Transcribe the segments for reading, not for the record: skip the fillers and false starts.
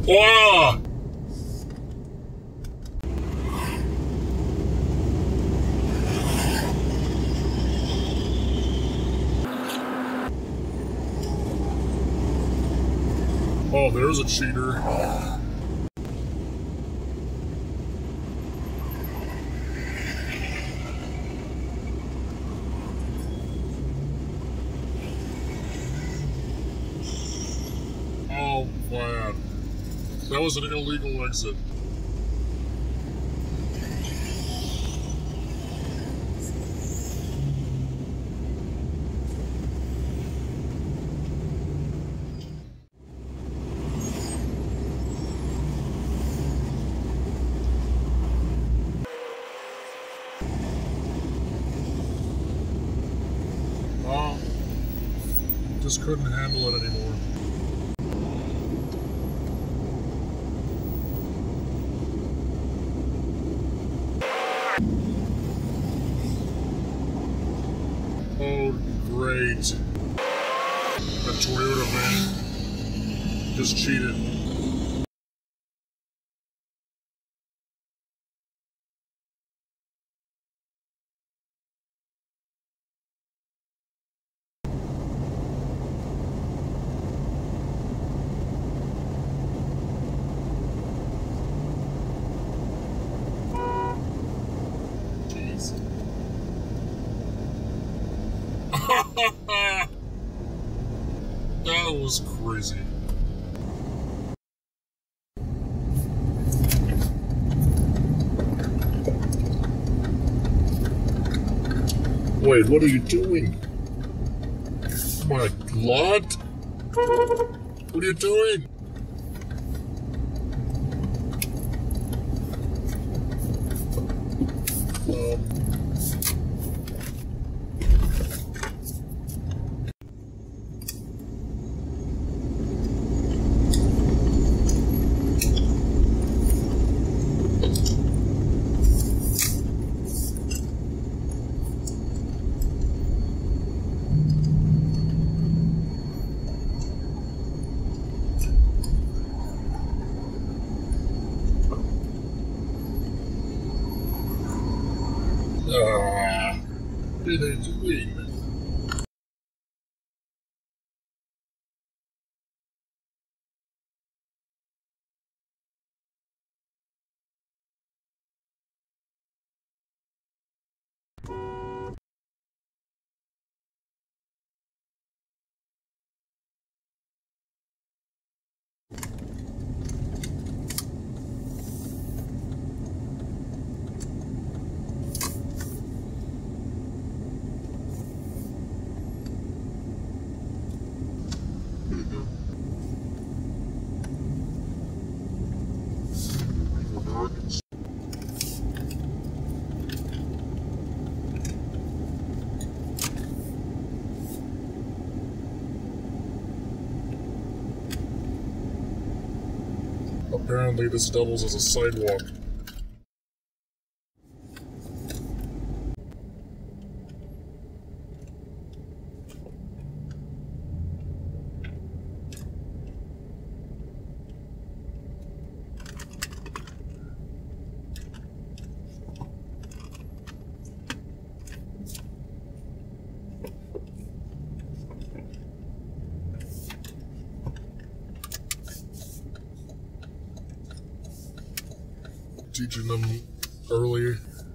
Whoa! Oh, there's a cheater. Oh, man. That was an illegal exit. Just couldn't handle it anymore. Oh, great. That Toyota van just cheated. That was crazy. Wait, what are you doing? My God! What are you doing? What are they doing? Apparently this doubles as a sidewalk. Teaching them early.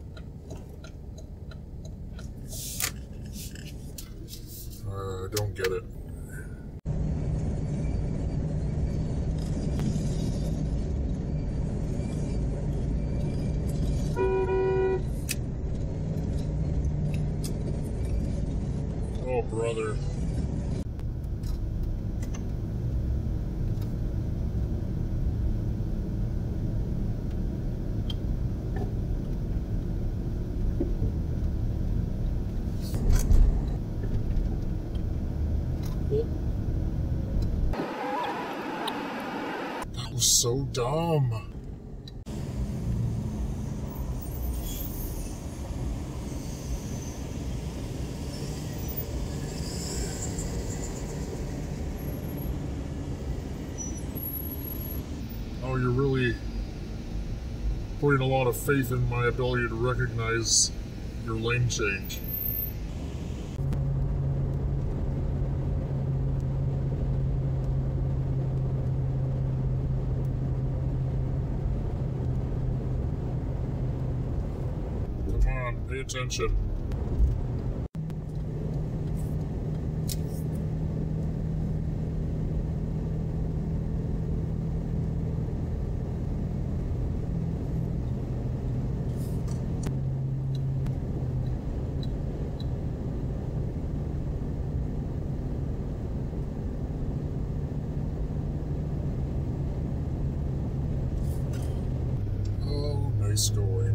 I don't get it. Oh, brother. That was so dumb. know, you're really putting a lot of faith in my ability to recognize your lane change. Come on, pay attention. Oh, nice going.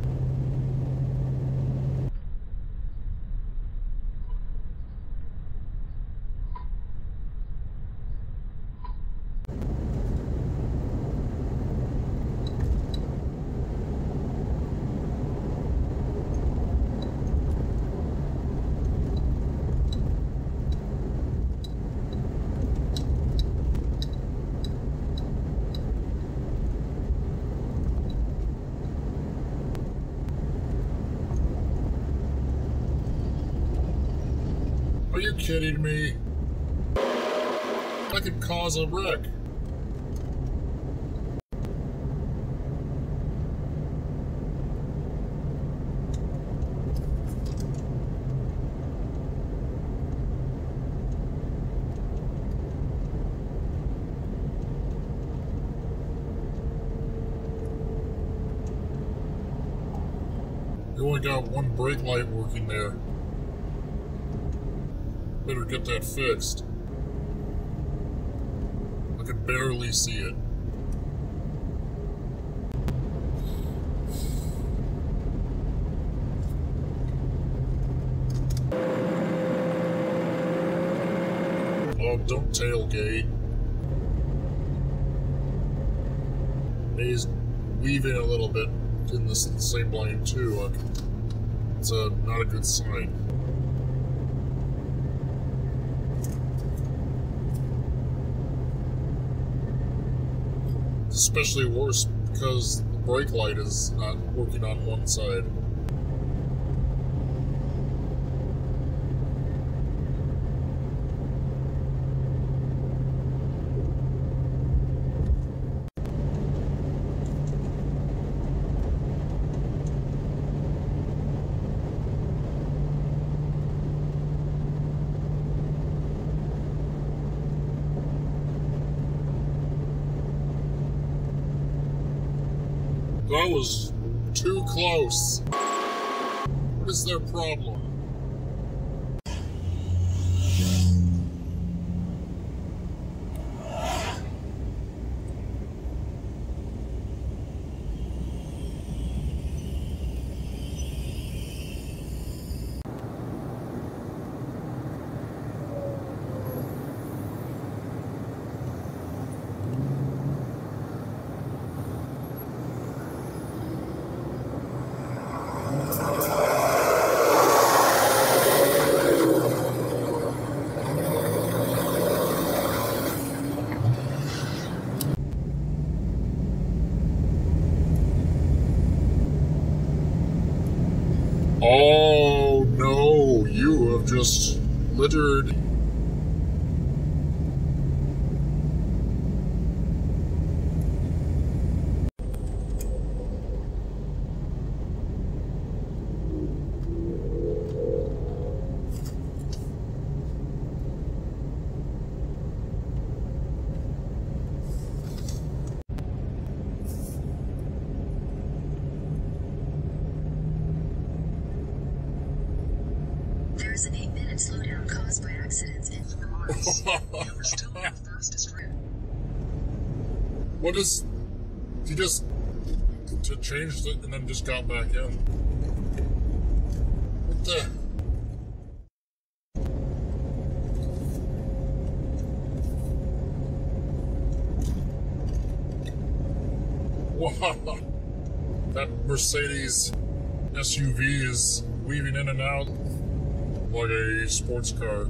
Are you kidding me? I could cause a wreck. You only got one brake light working there. Better get that fixed. I can barely see it. Oh, don't tailgate. He's weaving a little bit in the same lane too. It's not a good sign. Especially worse because the brake light is not working on one side. That was too close. What is their problem? Oh no, you have just littered. There's an 8-minute slowdown caused by accidents in the Mars. We're still on the fastest route. What is... You just... to changed it and then just got back in. What the... Wow. That Mercedes SUV is weaving in and out like a sports car.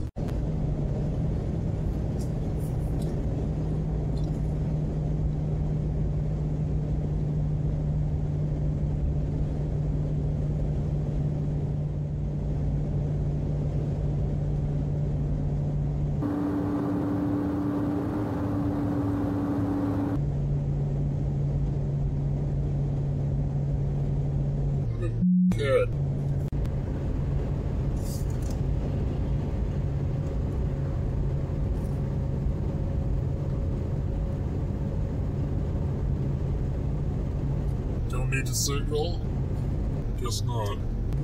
need to signal? Guess not.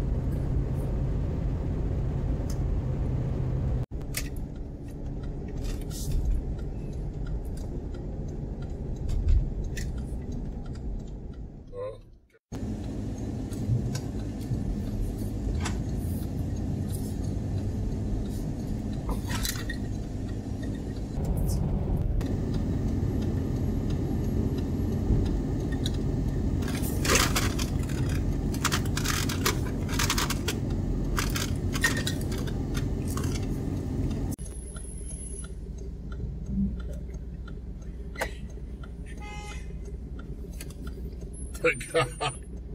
Thank God.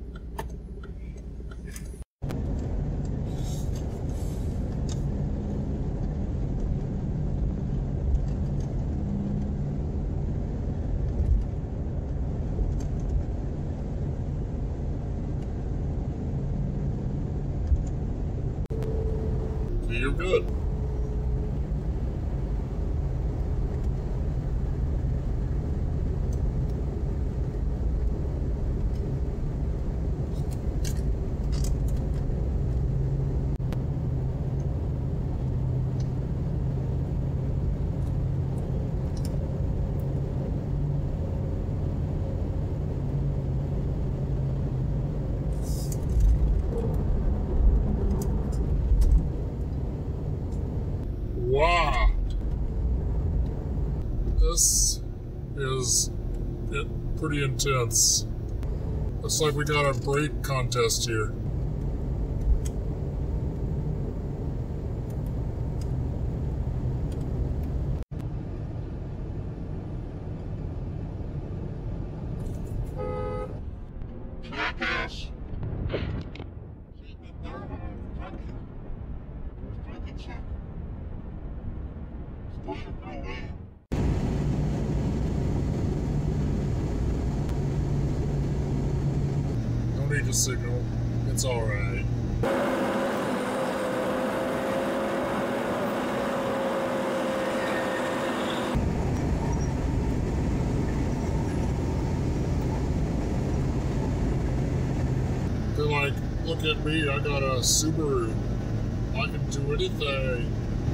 You're good. Wow. This is pretty intense. Looks like we got a brake contest here. No need to signal. It's alright. They're like, look at me, I got a Subaru. I can do anything.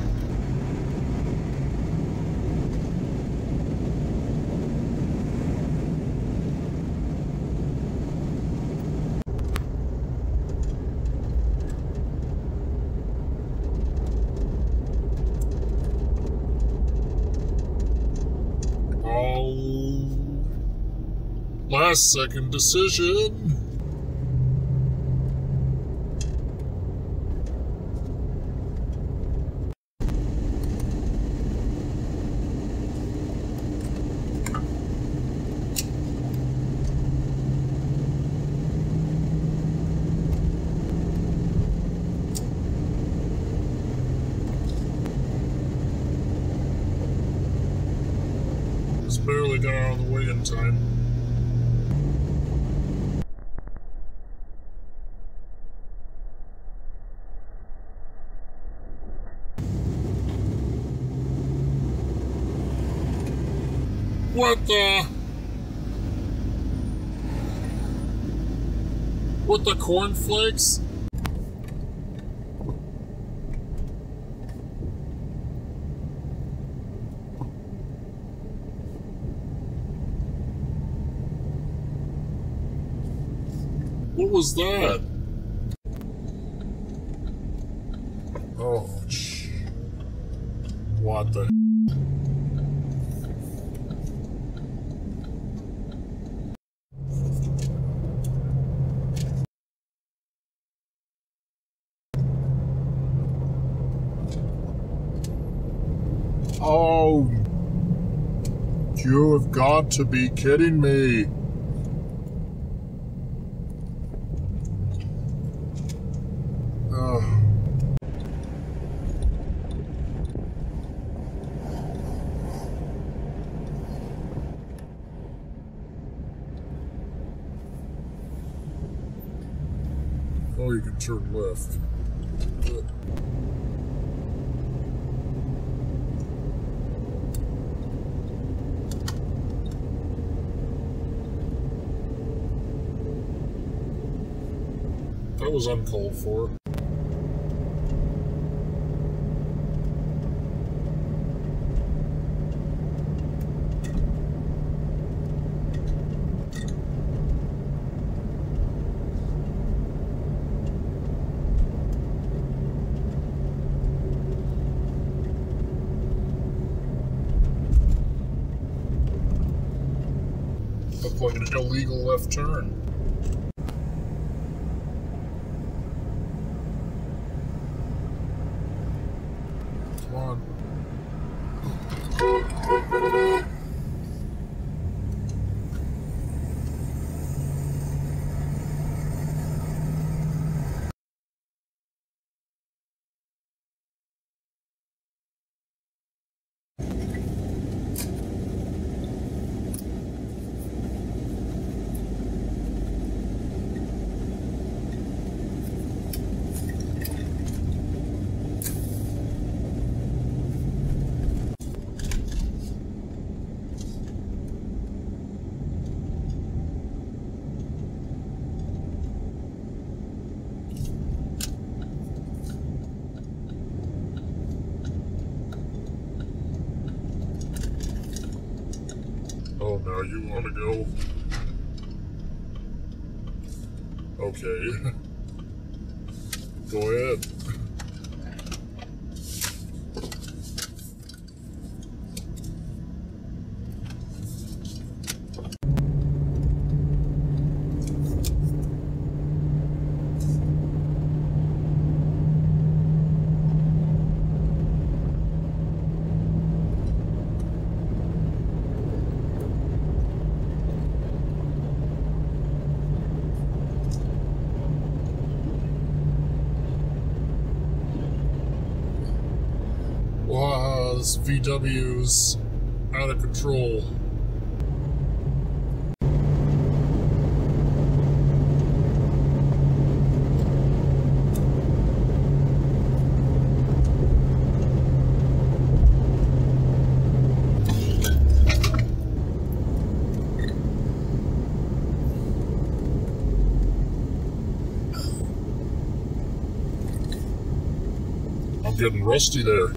Last second decision. Just barely got out of the way in time. What the? What the cornflakes? What was that? Oh, what the? Oh, you have got to be kidding me. Oh, you can turn left. Good. That was uncalled for. Looked like an illegal left turn. Come on. Oh, now you want to go? Okay. Go ahead. Wow, this VW's out of control. I'm getting rusty there.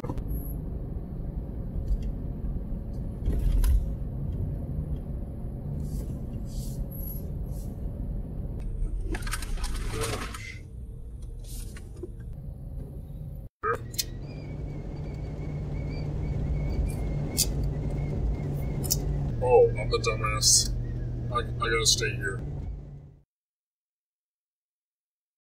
Oh, I'm the dumbass. I gotta stay here.